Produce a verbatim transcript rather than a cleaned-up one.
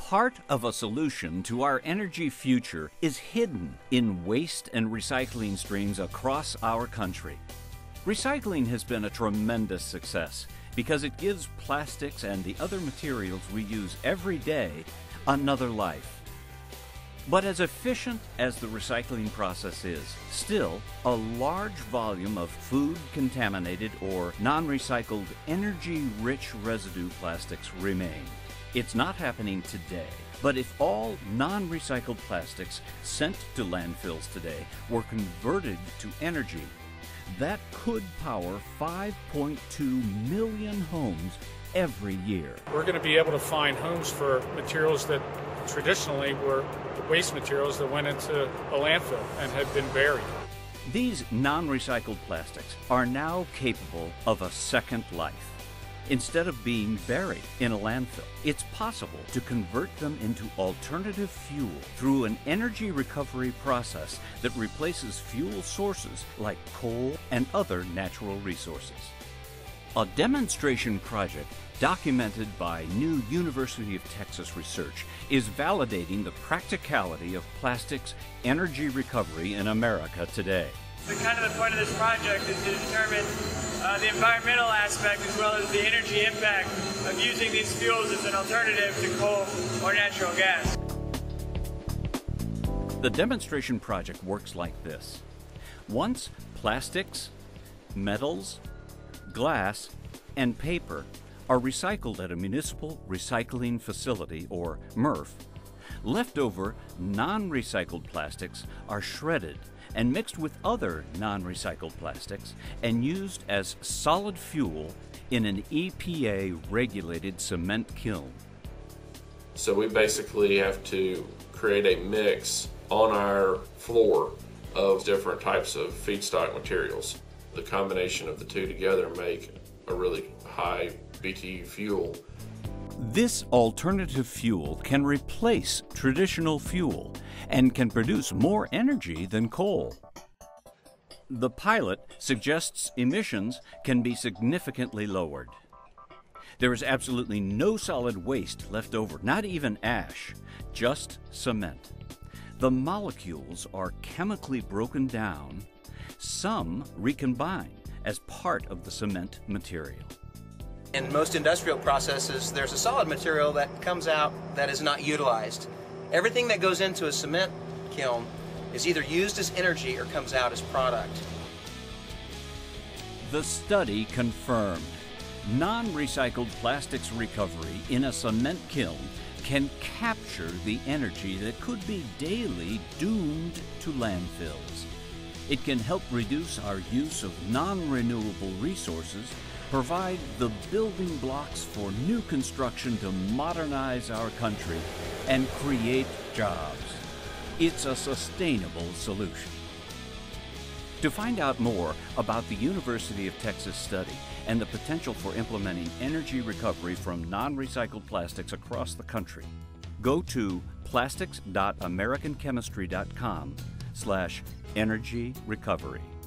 Part of a solution to our energy future is hidden in waste and recycling streams across our country. Recycling has been a tremendous success because it gives plastics and the other materials we use every day another life. But as efficient as the recycling process is, still a large volume of food-contaminated or non-recycled energy-rich residue plastics remain. It's not happening today, but if all non-recycled plastics sent to landfills today were converted to energy, that could power five point two million homes every year. We're going to be able to find homes for materials that traditionally were waste materials that went into a landfill and had been buried. These non-recycled plastics are now capable of a second life. Instead of being buried in a landfill, it's possible to convert them into alternative fuel through an energy recovery process that replaces fuel sources like coal and other natural resources. A demonstration project documented by new University of Texas research is validating the practicality of plastics energy recovery in America today. So kind of the point of this project is to determine uh, the environmental aspect as well as the energy impact of using these fuels as an alternative to coal or natural gas. The demonstration project works like this. Once plastics, metals, glass, and paper are recycled at a municipal recycling facility, or M R F, leftover non-recycled plastics are shredded and mixed with other non-recycled plastics and used as solid fuel in an E P A-regulated cement kiln. So we basically have to create a mix on our floor of different types of feedstock materials. The combination of the two together make a really high B T U fuel. This alternative fuel can replace traditional fuel and can produce more energy than coal. The pilot suggests emissions can be significantly lowered. There is absolutely no solid waste left over, not even ash, just cement. The molecules are chemically broken down, some recombine as part of the cement material. In most industrial processes, there's a solid material that comes out that is not utilized. Everything that goes into a cement kiln is either used as energy or comes out as product. The study confirmed non-recycled plastics recovery in a cement kiln can capture the energy that could be daily doomed to landfills. It can help reduce our use of non-renewable resources, provide the building blocks for new construction to modernize our country, and create jobs. It's a sustainable solution. To find out more about the University of Texas study and the potential for implementing energy recovery from non-recycled plastics across the country, go to plastics dot american chemistry dot com slash energy recovery.